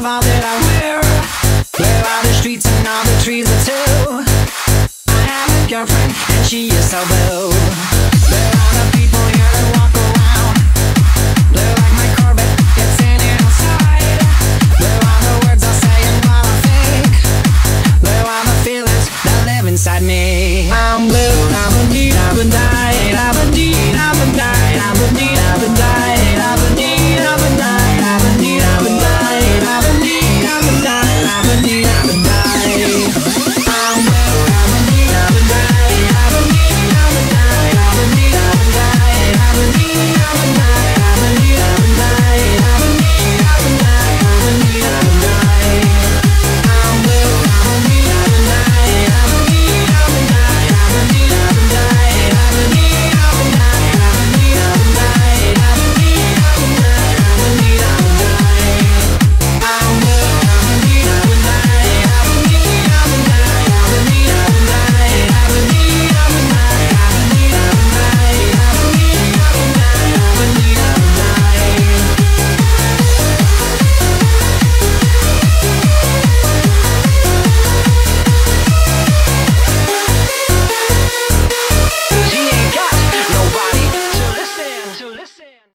of all that I wear. Where are the streets and all the trees are too? I have a girlfriend and she is so blue. There are the people here that walk around. They're like my Corvette, it's in inside. There are the words I say and what I think. There are the feelings that live inside me. I'm blue, I'm a need, I'm a die, I'm a need, I'm a die, I'm a need, I'm a die, I'm a need, I'm a die, I'm a need, I'm a die, I'm a need, I'm a die, I'm a need, I'm a die. I'm blue, I'm a need, I'm a die, I'm a need, I'm a die, I'm a need, I'm a die, I'm a need, I'm a die, I'm a need, I'm a die, I'm a need, I'm a die, I'm a need, I'm a die. I'm blue, I'm a need, I'm a die, I'm a need, I'm a die, I'm a need, I'm a die, I'm a need, I'm a die, I'm a need, I'm a die, I'm a need, I'm a die, I'm a need, I'm a die. I'm blue, I'm a need, I'm a die, I'm a need, I'm a die, I'm a need, I'm a die, I'm a need, I'm a die, I'm a need, I'm a die, I'm a need, I'm a die, I'm a need, I'm a